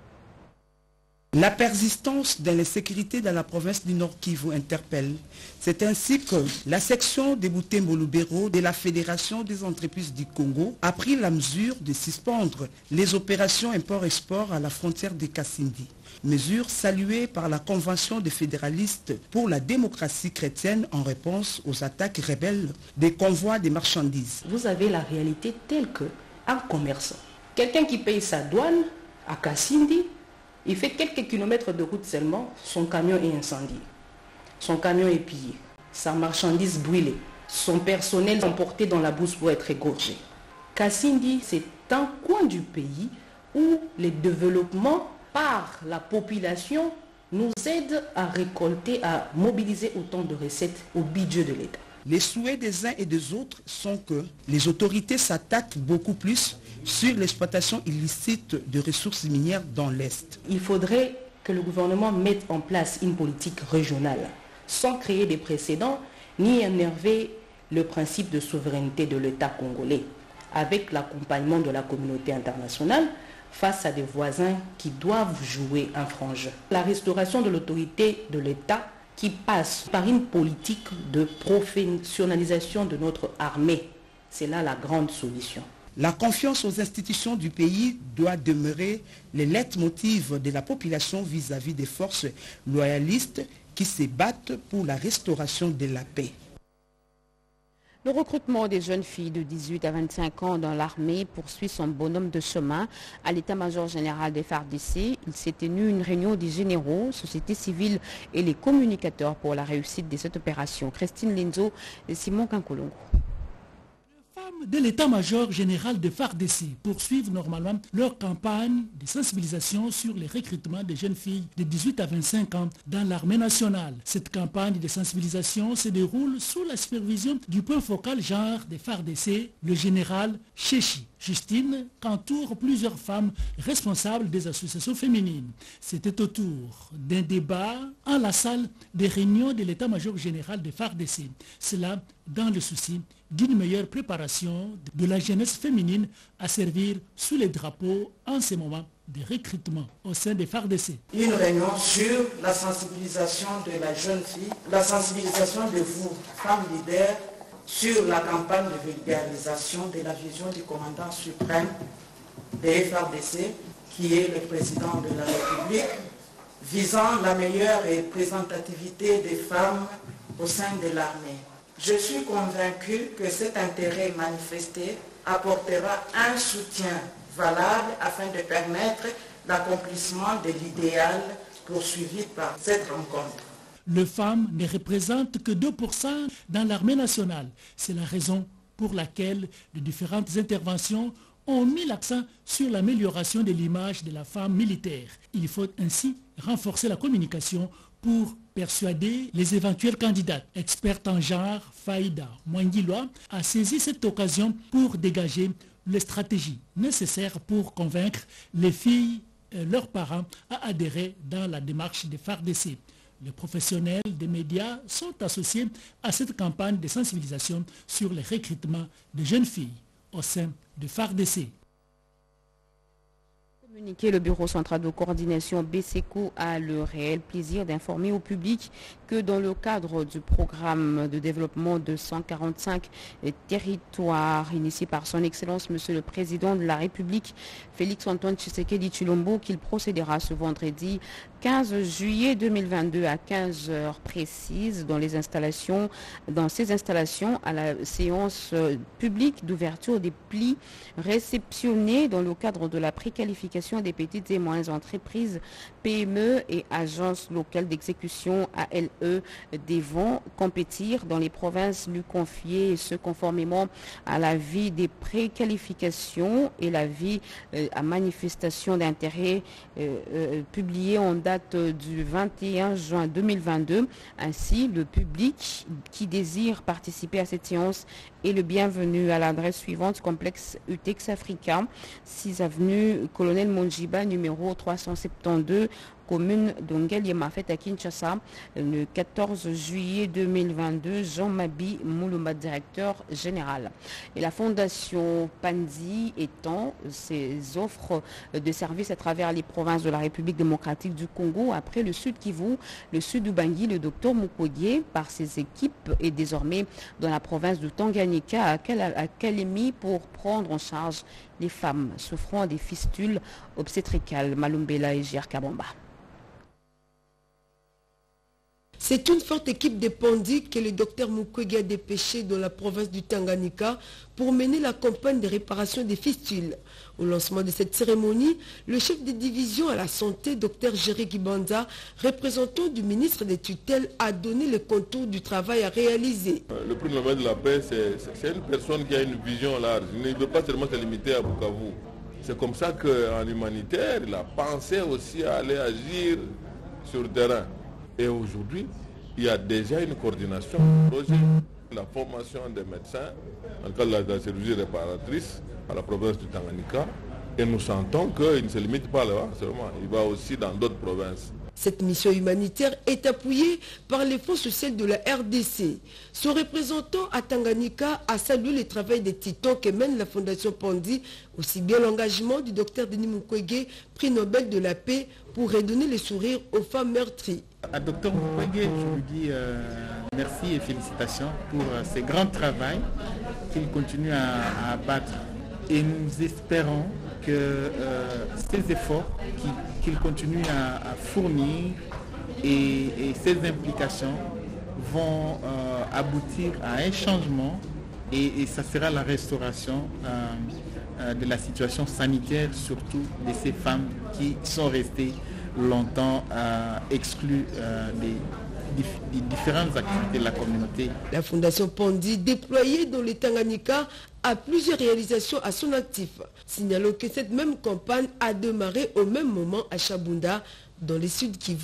La persistance de l'insécurité dans la province du Nord Kivu interpelle. C'est ainsi que la section de Butembo-Lubero de la Fédération des entreprises du Congo a pris la mesure de suspendre les opérations import-export à la frontière de Kasindi. Mesure saluée par la Convention des fédéralistes pour la démocratie chrétienne en réponse aux attaques rebelles des convois de marchandises. Vous avez la réalité telle qu'un commerçant, quelqu'un qui paye sa douane à Kasindi, il fait quelques kilomètres de route seulement, son camion est incendié, son camion est pillé, sa marchandise brûlée, son personnel emporté dans la bourse pour être égorgé. Kasindi, c'est un coin du pays où les développements par la population nous aide à récolter, à mobiliser autant de recettes au budget de l'État. Les souhaits des uns et des autres sont que les autorités s'attaquent beaucoup plus sur l'exploitation illicite de ressources minières dans l'Est. Il faudrait que le gouvernement mette en place une politique régionale, sans créer des précédents, ni énerver le principe de souveraineté de l'État congolais, avec l'accompagnement de la communauté internationale, face à des voisins qui doivent jouer un franc jeu. La restauration de l'autorité de l'État qui passe par une politique de professionnalisation de notre armée, c'est là la grande solution. La confiance aux institutions du pays doit demeurer le leitmotiv de la population vis-à-vis des forces loyalistes qui se battent pour la restauration de la paix. Le recrutement des jeunes filles de dix-huit à vingt-cinq ans dans l'armée poursuit son bonhomme de chemin. À l'état-major général des F A R D C, il s'est tenu une réunion des généraux, société civile et les communicateurs pour la réussite de cette opération. Christine Lenzo et Simon Kankolongo. De l'état-major général de F A R D C poursuivent normalement leur campagne de sensibilisation sur les recrutements des jeunes filles de dix-huit à vingt-cinq ans dans l'armée nationale. Cette campagne de sensibilisation se déroule sous la supervision du point focal genre de F A R D C, le général Chechi. Justine qu'entourent plusieurs femmes responsables des associations féminines. C'était autour d'un débat en la salle des réunions de l'état-major général de F A R D C. Cela dans le souci d'une meilleure préparation de la jeunesse féminine à servir sous les drapeaux en ces moments de recrutement au sein des F A R D C. Une réunion sur la sensibilisation de la jeune fille, la sensibilisation de vous, femmes leaders, sur la campagne de vulgarisation de la vision du commandant suprême des F A R D C, qui est le président de la République, visant la meilleure représentativité des femmes au sein de l'armée. Je suis convaincu que cet intérêt manifesté apportera un soutien valable afin de permettre l'accomplissement de l'idéal poursuivi par cette rencontre. Les femmes ne représentent que deux pour cent dans l'armée nationale. C'est la raison pour laquelle les différentes interventions ont mis l'accent sur l'amélioration de l'image de la femme militaire. Il faut ainsi renforcer la communication pour persuader les éventuels candidats. Experte en genre, Faïda Mwangilwa a saisi cette occasion pour dégager les stratégies nécessaires pour convaincre les filles et leurs parents à adhérer dans la démarche de F A R D C. Les professionnels des médias sont associés à cette campagne de sensibilisation sur le recrutement de jeunes filles au sein de F A R D C. Communiqué, le Bureau central de coordination B C C O a le réel plaisir d'informer au public que dans le cadre du programme de développement de cent quarante-cinq territoires initié par son Excellence Monsieur le Président de la République, Félix Antoine Tshisekedi Tshilombo, qu'il procédera ce vendredi quinze juillet deux mille vingt-deux à quinze heures précises dans les installations, dans ces installations à la séance publique d'ouverture des plis réceptionnés dans le cadre de la préqualification des petites et moyennes entreprises P M E et agences locales d'exécution A L E devront compétir dans les provinces lui confiées, ce conformément à l'avis des préqualifications et l'avis euh, à manifestation d'intérêt euh, euh, publié en date du vingt et un juin deux mille vingt-deux. Ainsi, le public qui désire participer à cette séance est le bienvenu à l'adresse suivante: complexe U T E X Africa, six avenue Colonel Monjiba, numéro trois cent soixante-douze, commune d'Ongeliema, faite à Kinshasa, le quatorze juillet deux mille vingt-deux. Jean Mabi Moulouma, directeur général. Et la Fondation Panzi étend ses offres de services à travers les provinces de la République démocratique du Congo. Après le Sud Kivu, le Sud Ubangi, le docteur Mukwege, par ses équipes, est désormais dans la province du Tanganyika à Kalemi pour prendre en charge les femmes souffrant des fistules obstétricales. Malumbela et J R Kabamba. C'est une forte équipe de Pandi que le docteur Mukwege a dépêché dans la province du Tanganyika pour mener la campagne de réparation des fistules. Au lancement de cette cérémonie, le chef de division à la santé, docteur Jerry Kibanza, représentant du ministre des tutelles, a donné le contour du travail à réaliser. Le prix Nobel de la paix, c'est une personne qui a une vision large. Il ne veut pas seulement se limiter à Bukavu. C'est comme ça qu'en humanitaire, il a pensé aussi à aller agir sur le terrain. Et aujourd'hui, il y a déjà une coordination de projet, la formation des médecins, dans le cadre de la chirurgie réparatrice à la province du Tanganyika. Et nous sentons qu'il ne se limite pas là seulement, il va aussi dans d'autres provinces. Cette mission humanitaire est appuyée par les fonds sociaux de la R D C. Son représentant à Tanganyika a salué le travail des titans que mène la Fondation Pandi, aussi bien l'engagement du docteur Denis Mukwege, prix Nobel de la paix, pour redonner le sourire aux femmes meurtries. À docteur Mukwege, je lui dis euh, merci et félicitations pour euh, ce grand travail qu'il continue à, à abattre. Et nous espérons que euh, ces efforts qu'il continue à, à fournir et, et ces implications vont euh, aboutir à un changement et, et ça sera la restauration euh, euh, de la situation sanitaire, surtout de ces femmes qui sont restées longtemps euh, exclues euh, des des différentes activités de la communauté. La Fondation Pandi, déployée dans le Tanganyika, a plusieurs réalisations à son actif. Signalons que cette même campagne a démarré au même moment à Chabunda, dans le sud Kivu.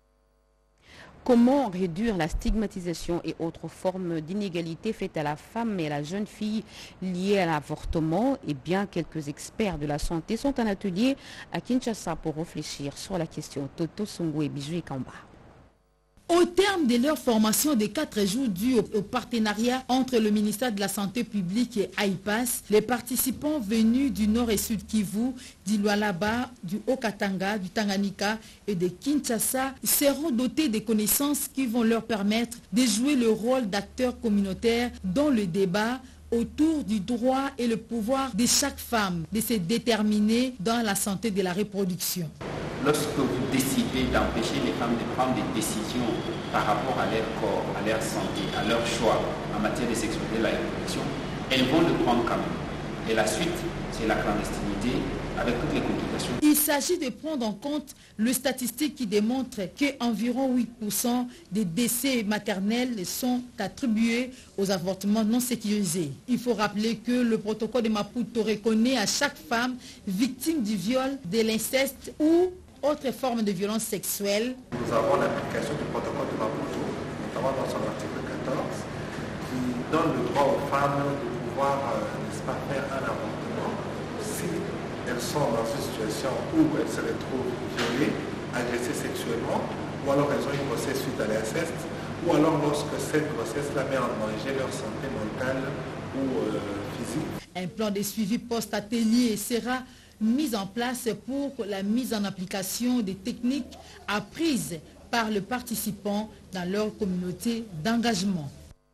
Comment réduire la stigmatisation et autres formes d'inégalité faites à la femme et à la jeune fille liées à l'avortement? Eh bien, quelques experts de la santé sont en atelier à Kinshasa pour réfléchir sur la question. Toto Songo et Bijou et Kamba. Au terme de leur formation de quatre jours due au, au partenariat entre le ministère de la Santé publique et A I P A S, les participants venus du Nord et Sud Kivu, du Lualaba, du Haut-Katanga, du Tanganyika et de Kinshasa seront dotés de connaissances qui vont leur permettre de jouer le rôle d'acteurs communautaires dans le débat autour du droit et le pouvoir de chaque femme de se déterminer dans la santé de la reproduction. lorsque vous décidez d'empêcher les femmes de prendre des décisions par rapport à leur corps, à leur santé, à leur choix en matière de sexualité et de la reproduction, elles vont le prendre quand même. Et la suite, c'est la clandestinité avec toutes les complications. Il s'agit de prendre en compte le statistique qui démontre qu'environ huit pour cent des décès maternels sont attribués aux avortements non sécurisés. Il faut rappeler que le protocole de Maputo reconnaît à chaque femme victime du viol, de l'inceste ou autre forme de violence sexuelle. Nous avons l'application du protocole de Maputo, notamment dans son article quatorze, qui donne le droit aux femmes de pouvoir, euh, n'est-ce pas, faire un avortement si elles sont dans une situation où elles se retrouvent violées, agressées sexuellement, ou alors elles ont une grossesse suite à l'inceste, ou alors lorsque cette grossesse-là met en danger leur santé mentale ou euh, physique. Un plan de suivi post-atelier sera mis en place pour la mise en application des techniques apprises par les participants dans leur communauté d'engagement.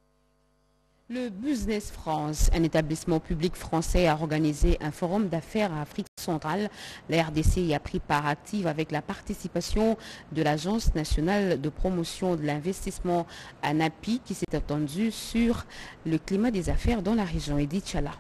Le Business France, un établissement public français, a organisé un forum d'affaires à Afrique centrale. La R D C y a pris part active avec la participation de l'Agence nationale de promotion de l'investissement ANAPI qui s'est attendue sur le climat des affaires dans la région. Edith Chala.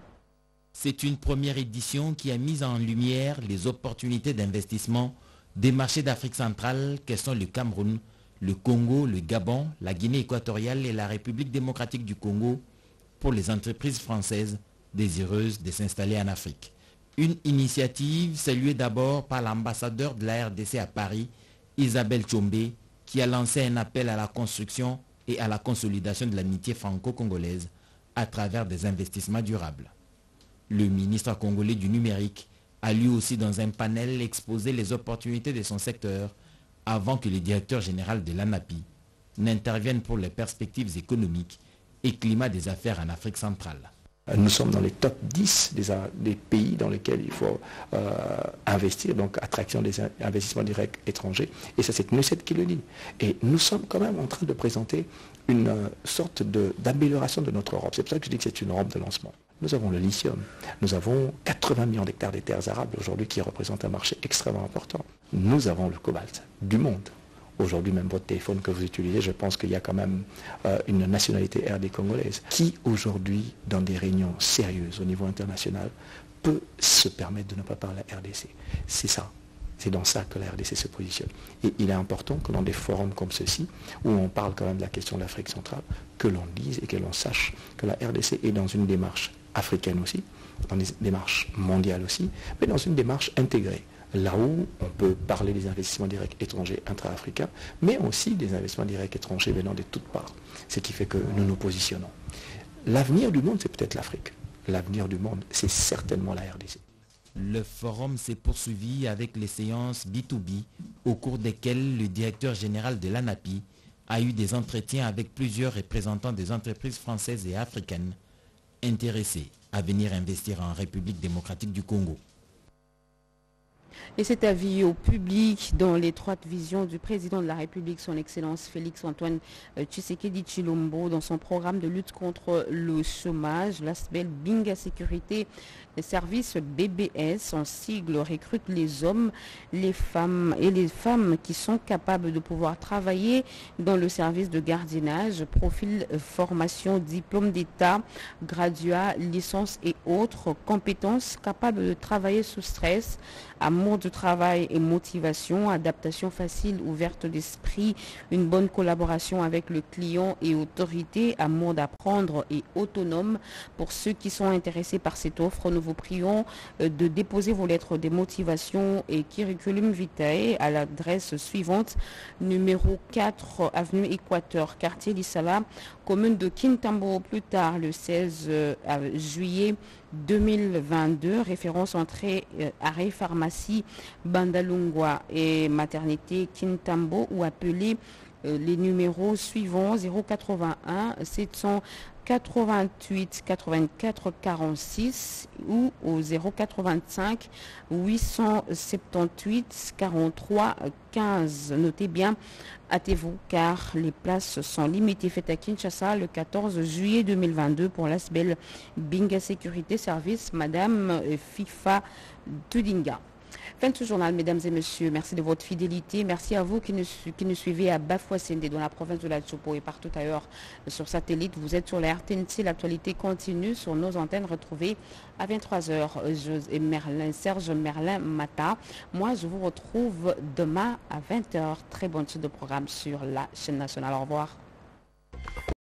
C'est une première édition qui a mis en lumière les opportunités d'investissement des marchés d'Afrique centrale que sont le Cameroun, le Congo, le Gabon, la Guinée équatoriale et la République démocratique du Congo pour les entreprises françaises désireuses de s'installer en Afrique. Une initiative saluée d'abord par l'ambassadeur de la R D C à Paris, Isabelle Tchombe, qui a lancé un appel à la construction et à la consolidation de l'amitié franco-congolaise à travers des investissements durables. Le ministre congolais du numérique a lui aussi dans un panel exposé les opportunités de son secteur avant que le directeur général de l'ANAPI n'intervienne pour les perspectives économiques et climat des affaires en Afrique centrale. Nous sommes dans les top dix des, des pays dans lesquels il faut euh, investir, donc attraction des investissements directs étrangers. Et ça, c'est Knusset qui le dit. Et nous sommes quand même en train de présenter une euh, sorte d'amélioration de, de notre Europe. C'est pour ça que je dis que c'est une Europe de lancement. Nous avons le lithium. Nous avons quatre-vingts millions d'hectares de terres arables aujourd'hui qui représentent un marché extrêmement important. Nous avons le cobalt du monde. Aujourd'hui, même votre téléphone que vous utilisez, je pense qu'il y a quand même euh, une nationalité R D congolaise qui, aujourd'hui, dans des réunions sérieuses au niveau international, peut se permettre de ne pas parler à la R D C. C'est ça. C'est dans ça que la R D C se positionne. Et il est important que dans des forums comme ceux-ci, où on parle quand même de la question de l'Afrique centrale, que l'on dise et que l'on sache que la R D C est dans une démarche africaine aussi, dans une démarche mondiale aussi, mais dans une démarche intégrée. Là où on peut parler des investissements directs étrangers intra-africains, mais aussi des investissements directs étrangers venant de toutes parts. Ce qui fait que nous nous positionnons. L'avenir du monde, c'est peut-être l'Afrique. L'avenir du monde, c'est certainement la R D C. Le forum s'est poursuivi avec les séances B deux B, au cours desquelles le directeur général de l'ANAPI a eu des entretiens avec plusieurs représentants des entreprises françaises et africaines intéressés à venir investir en République démocratique du Congo. Et cet avis au public dans l'étroite vision du président de la République, son Excellence Félix Antoine Tshisekedi Tshilombo, dans son programme de lutte contre le chômage, l'Asbel Binga Sécurité, les services B B S en sigle recrutent les hommes, les femmes et les femmes qui sont capables de pouvoir travailler dans le service de gardiennage, profil, formation, diplôme d'État, graduat, licence et autres compétences, capables de travailler sous stress, amour de travail et motivation, adaptation facile, ouverte d'esprit, une bonne collaboration avec le client et autorité, amour d'apprendre et autonome. Pour ceux qui sont intéressés par cette offre, nous vous prions de déposer vos lettres de motivation et curriculum vitae à l'adresse suivante, numéro quatre, avenue Équateur, quartier d'Issala, commune de Kintambo, plus tard le seize juillet deux mille vingt-deux, référence entrée euh, arrêt pharmacie Bandalungwa et maternité Kintambo, ou appelez euh, les numéros suivants zéro quatre-vingt-un sept cent quatre-vingt-huit quatre-vingt-quatre quarante-six ou au zéro quatre-vingt-cinq huit cent soixante-dix-huit quarante-trois quinze. Notez bien, hâtez-vous car les places sont limitées. Faites à Kinshasa le quatorze juillet deux mille vingt-deux pour l'Asbel Binga Sécurité Service, Madame FIFA Tudinga. Fin de ce journal, mesdames et messieurs. Merci de votre fidélité. Merci à vous qui nous, qui nous suivez à Bafouassende, dans la province de la Tchopo et partout ailleurs sur satellite. Vous êtes sur la R T N C. L'actualité continue sur nos antennes retrouvées à vingt-trois heures. Et Merlin, Serge Merlin Mata. Moi, je vous retrouve demain à vingt heures. Très bonne suite de programme sur la chaîne nationale. Au revoir.